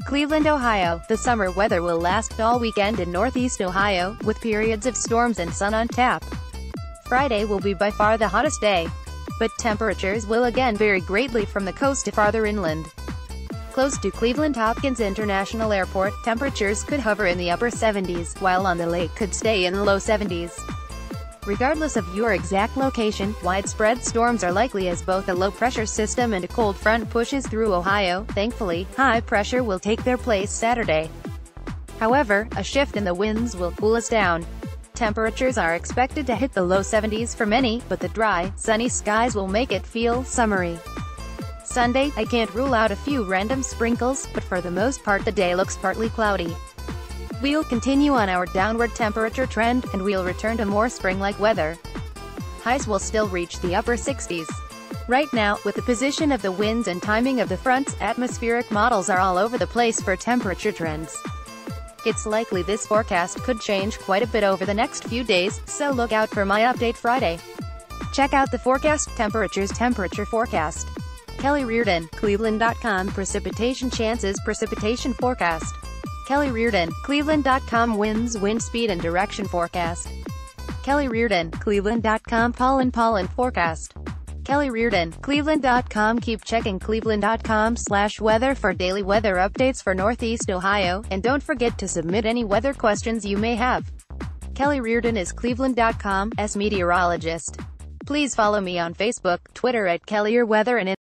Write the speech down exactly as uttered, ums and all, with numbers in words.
Cleveland, Ohio. The summer weather will last all weekend in Northeast Ohio, with periods of storms and sun on tap. Friday will be by far the hottest day, but temperatures will again vary greatly from the coast to farther inland. Close to Cleveland Hopkins International Airport, temperatures could hover in the upper seventies, while on the lake could stay in the low seventies. Regardless of your exact location, widespread storms are likely as both a low-pressure system and a cold front pushes through Ohio. Thankfully, high pressure will take their place Saturday. However, a shift in the winds will cool us down. Temperatures are expected to hit the low seventies for many, but the dry, sunny skies will make it feel summery. Sunday, I can't rule out a few random sprinkles, but for the most part the day looks partly cloudy. We'll continue on our downward temperature trend, and we'll return to more spring-like weather. Highs will still reach the upper sixties. Right now, with the position of the winds and timing of the fronts, atmospheric models are all over the place for temperature trends. It's likely this forecast could change quite a bit over the next few days, so look out for my update Friday. Check out the forecast, temperatures, temperature forecast. Kelly Reardon, Cleveland dot com. Precipitation chances, precipitation forecast. Kelly Reardon, Cleveland dot com. Winds, wind speed and direction forecast. Kelly Reardon, Cleveland dot com. Pollen, pollen forecast. Kelly Reardon, Cleveland dot com. Keep checking Cleveland dot com slash weather for daily weather updates for Northeast Ohio, and don't forget to submit any weather questions you may have. Kelly Reardon is Cleveland dot com's meteorologist. Please follow me on Facebook, Twitter at Kelly or Weather, and